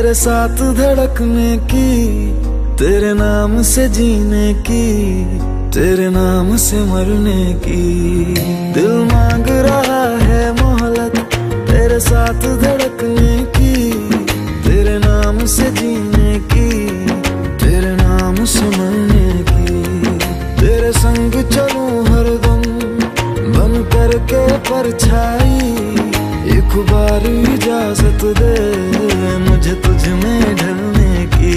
तेरे साथ धड़कने की, तेरे नाम से जीने की, तेरे नाम से मरने की। दिल मांग रहा है मोहलत तेरे साथ धड़कने की, तेरे नाम से जीने की, तेरे नाम से मरने की। तेरे संग चलूं हरदम बन करके परछाई, एक बार इजाजत दे मुझे तुझ में ढलने की।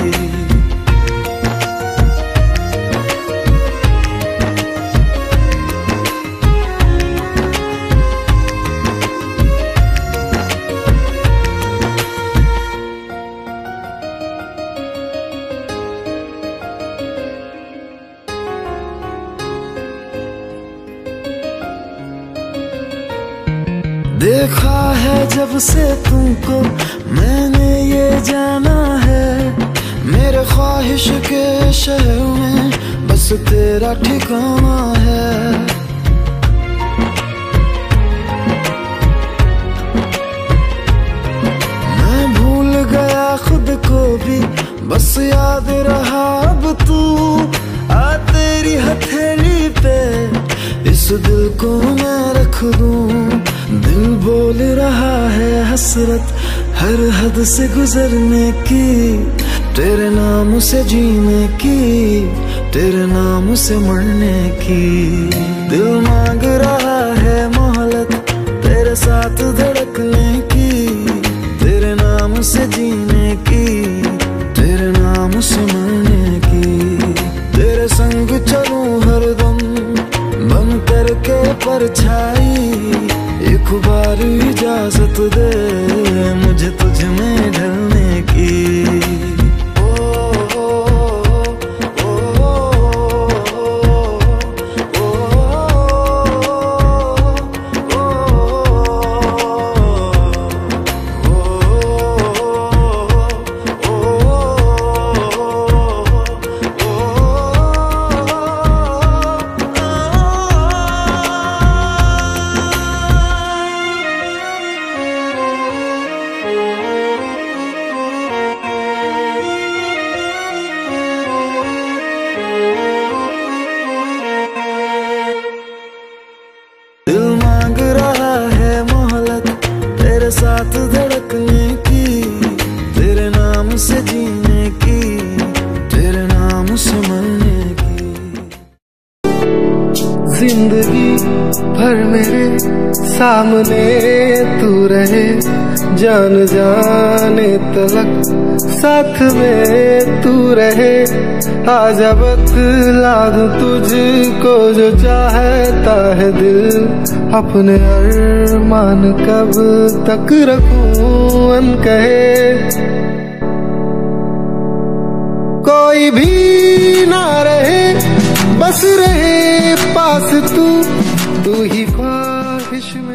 देखा है जब से तुमको मैंने ये जाना है, मेरे ख्वाहिश के शहर में बस तेरा ठिकाना है। मैं भूल गया खुद को भी, बस याद रहा अब तू। आ तेरी हथेली पे इस दिल को मैं रख दूं, दिल बोल रहा है हसरत हर हद से गुजरने की, तेरे नाम से जीने की, तेरे नाम से मरने की। दिल मांग रहा है मोहलत तेरे साथ धड़कने की, तेरे नाम से जीने की, तेरे नाम से मरने की। तेरे संग चलूं हरदम बन करके परछाई, एक बार इजाजत दे मुझे तुझ में ढलने की। तेरे साथ धड़कने की, तेरे नाम से जीने की, तेरे नाम से मरने की। जिंदगी भर मेरे सामने तू रहे, जान जाने तलक साथ में तू रहे। आजा बतला दूं तुझको जो चाहता है दिल, अपने अरमान कब तक रखूं अनकहे। कोई भी ना रहे बस रहे पास तू ही ख्वाहिश में।